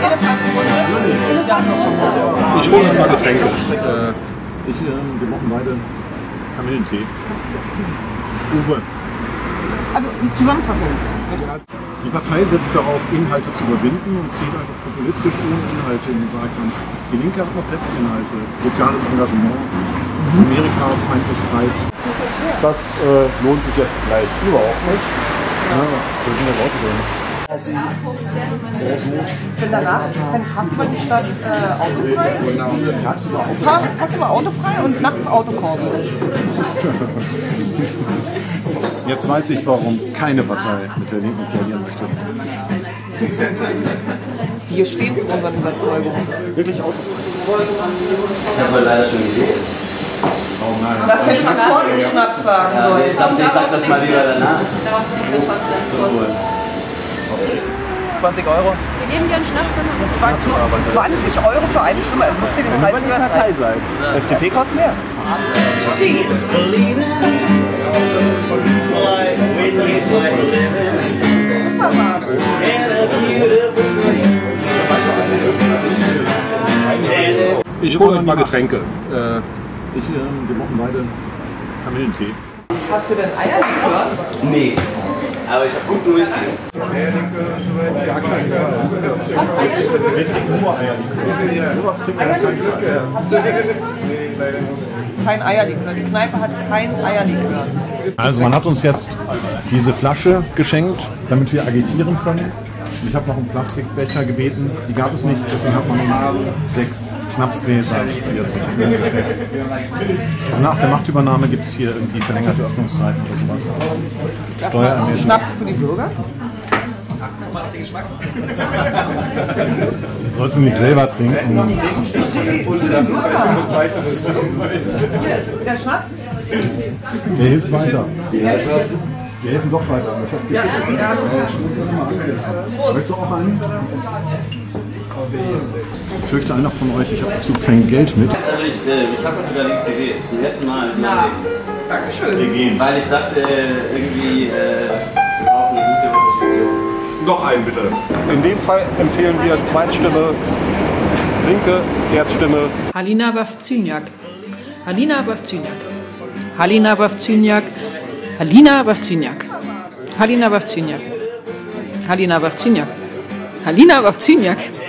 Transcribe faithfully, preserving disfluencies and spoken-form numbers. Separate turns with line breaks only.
Ich hole ein paar Getränke. Äh, ich, äh, wir brauchen beide Kamillentee. Uwe.
Also Zusammenfassung.
Die Partei setzt darauf, Inhalte zu überwinden und zieht einfach populistisch ohne Inhalte in den Wahlkampf. Die Linke hat noch beste Inhalte, soziales Engagement, Amerika, Feindlichkeit.
Das äh, lohnt sich jetzt vielleicht überhaupt nicht. Ja, so sind das Leute drin.
Wenn danach dann tagsüber die Stadt äh, autofrei ist, tagsüber autofrei und nachts Autokurse.
Jetzt weiß ich, warum keine Partei mit der Linken koalieren möchte.
Wir stehen zu unseren Überzeugungen.
Wirklich autofrei.
Ich habe leider schon gesehen.
Oh nein.
Das hätte man vor dem Schnaps sagen sollen.
Ich dachte, ich sag das mal lieber danach.
Darauf trinken wir trotzdem.
zwanzig Euro.
Wir geben dir einen Schnaps, wenn man
zwanzig Euro für eine Stimme. Du musst dir den Preis
Wenn ihr Partei seid. F D P kostet mehr.
Ich hole ein paar Getränke. Äh, ich, äh, wir brauchen beide Kamillentee.
Hast du denn Eierlikör?
Nee. Aber ich habe guten Whisky.
Gar keinen Fall. Wir trinken nur Eierlikör. Sowas trinken wir kein Glück.
Kein Eierlikör. Die Kneipe hat kein Eierlikör.
Also man hat uns jetzt diese Flasche geschenkt, damit wir agitieren können. Ich habe noch einen Plastikbecher gebeten, die gab es nicht, deswegen hat man uns sechs Schnapsgläser hier zur Verfügung gestellt. Also nach der Machtübernahme gibt es hier irgendwie verlängerte Öffnungszeiten oder sowas. Steuerermäßig.
Schnaps für die Bürger?
Sollst du nicht selber trinken?
Der Schnaps?
Der hilft weiter. Wir helfen doch weiter.
Ja, ja.
Möchtest du auch einen? Ich fürchte, einer von euch, ich habe absolut kein Geld mit.
Also ich, äh, ich habe heute links gewählt. Zum ersten Mal in meinem Leben.
Dankeschön.
Wir gehen. Weil ich dachte, äh, irgendwie, äh, wir brauchen eine gute Opposition.
Noch einen bitte. In dem Fall empfehlen wir Zweitstimme, Linke, Erststimme.
Halina Wawrzyniak. Halina Wawrzyniak. Halina Wawrzyniak. Halina Wawrzyniak. Halina Wawrzyniak. Halina Wawrzyniak. Halina Wawrzyniak.